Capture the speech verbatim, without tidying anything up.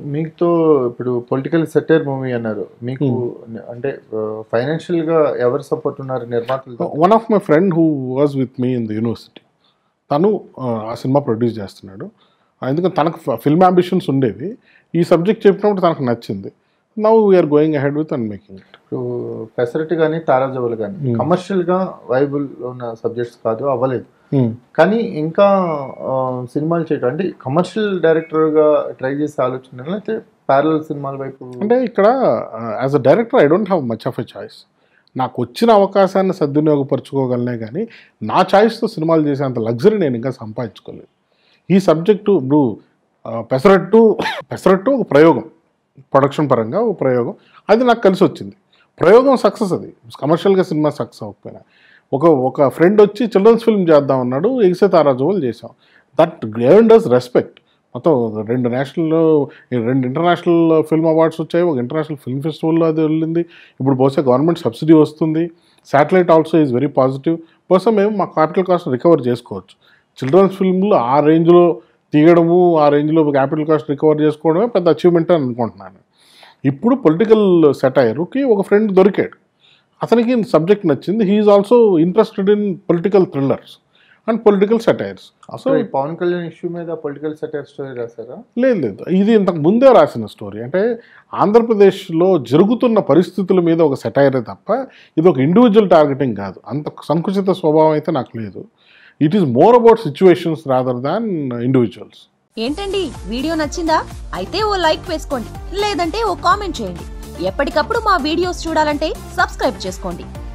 మీతో ఇప్పుడు political satire movie అన్నారు. మీకు అంటే ఫైనాన్షియల్‌గా ఎవరు సపోర్ట్ ఉన్నారు నిర్మాతలు? One of my friend who was with me in the university. తను ఆ సినిమా ప్రొడ్యూస్ చేస్తున్నాడు. ఎందుకంటే తనకు ఫిల్మ్ అంబిషన్స్ ఉండేవి. ఈ సబ్జెక్ట్ చెప్పినప్పుడు తనకు నచ్చింది. Now we are going ahead with and making it. ఇప్పుడు పెసరట్ కానీ తారాజువలు కానీ కమర్షియల్గా వైబుల్ ఉన్న సబ్జెక్ట్స్ కాదు, అవ్వలేదు. కానీ ఇంకా సినిమాలు చేయటం అంటే కమర్షియల్ డైరెక్టర్గా ట్రై చేసే ఆలోచన అయితే ప్యారలల్ సినిమాల వైపు అంటే ఇక్కడ as a director I don't have much of a choice. నాకు వచ్చిన అవకాశాన్ని సద్వినియోగపరచుకోగలనే కానీ నా చాయిస్తో సినిమాలు చేసేంత లగ్జరీ నేను ఇంకా సంపాదించుకోలేదు. ఈ సబ్జెక్టు ఇప్పుడు పెసరట్టు పెసరట్టు ఒక ప్రయోగం, ప్రొడక్షన్ పరంగా ఒక ప్రయోగం, అది నాకు కలిసి వచ్చింది. ప్రయోగం సక్సెస్, అది కమర్షియల్గా సినిమా సక్సెస్ అవ్వకపోయినా. ఒక ఒక ఫ్రెండ్ వచ్చి చిల్డ్రన్స్ ఫిల్మ్ చేద్దాం అన్నాడు, ఎగిసే తారాజువలు చేసాం. That earned us respect. మొత్తం రెండు నేషనల్ రెండు ఇంటర్నేషనల్ ఫిల్మ్ అవార్డ్స్ వచ్చాయి, ఒక ఇంటర్నేషనల్ ఫిల్మ్ ఫెస్టివల్లో అది వెళ్ళింది. ఇప్పుడు బహుశా గవర్నమెంట్ సబ్సిడీ వస్తుంది. Satellite also is very positive. బహుశా మేము మా క్యాపిటల్ కాస్ట్ రికవర్ చేసుకోవచ్చు. చిల్డ్రన్స్ ఫిల్మ్లు ఆ రేంజ్లో తీయడము, ఆ రేంజ్లో క్యాపిటల్ కాస్ట్ రికవర్ చేసుకోవడమే పెద్ద అచీవ్మెంట్ అని అనుకుంటున్నాను. ఇప్పుడు పొలిటికల్ సెటైర్కి ఒక ఫ్రెండ్ దొరికాడు, అతనికి సబ్జెక్ట్ నచ్చింది. He's also interested in political thrillers and political satires. So ఈ పవన్ కళ్యాణ్ ఇష్యూ మీద పొలిటికల్ సెటైర్ స్టోరీ రాశారా? లేదు లేదు, ఇది ఇంతకు ముందే రాసిన స్టోరీ. అంటే ఆంధ్రప్రదేశ్లో జరుగుతున్న పరిస్థితుల మీద ఒక సెటైరే తప్ప ఇది ఒక ఇండివిజువల్ టార్గెటింగ్ కాదు. అంత సంకుచిత స్వభావం అయితే నాకు లేదు. It is more about situations rather than individuals. ఏంటండి వీడియో నచ్చిందా? అయితే ఓ లైక్ వేసుకోండి, లేదంటే ఓ కామెంట్ చేయండి. ఎప్పటికప్పుడు మా వీడియోస్ చూడాలంటే సబ్స్క్రైబ్ చేసుకోండి.